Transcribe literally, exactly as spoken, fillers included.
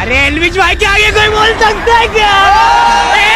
अरे एलविश भाई के आगे कोई बोल सकता है क्या?